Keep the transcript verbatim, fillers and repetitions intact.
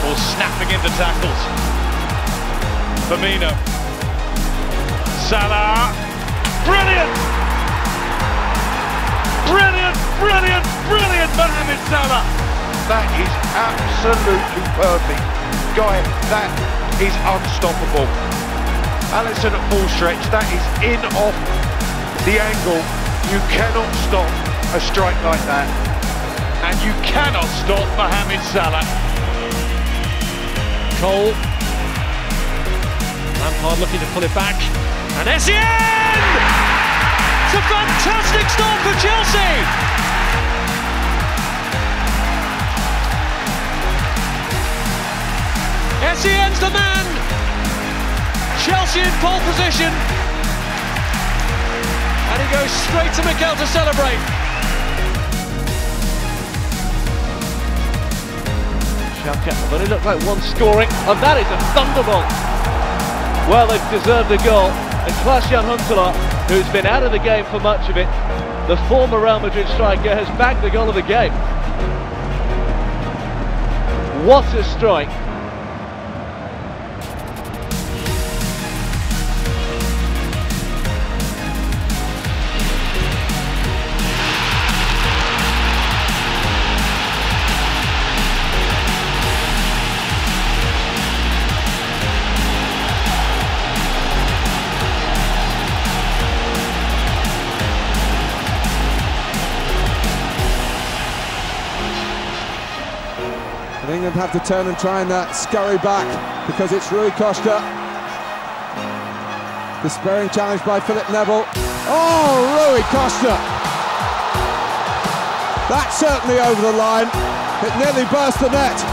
Liverpool snapping into tackles. Firmino. Salah. Brilliant! Brilliant, brilliant, brilliant, Mohamed Salah. That is absolutely perfect. Guy, that is unstoppable. Alisson at full stretch, that is in off the angle. You cannot stop a strike like that. And you cannot stop Mohamed Salah. Cole. Lampard looking to pull it back. And Essien! It's a fantastic start for Chelsea! Essien's the man! Chelsea in pole position. And he goes straight to Mikel to celebrate. Schalke have only looked like one scoring, and that is a thunderbolt. Well, they've deserved a goal, and Klaas-Jan Huntelaar, who's been out of the game for much of it, the former Real Madrid striker, has bagged the goal of the game. What a strike. And England have to turn and try and uh, scurry back because it's Rui Costa. Despairing challenge by Philip Neville. Oh, Rui Costa! That's certainly over the line. It nearly burst the net.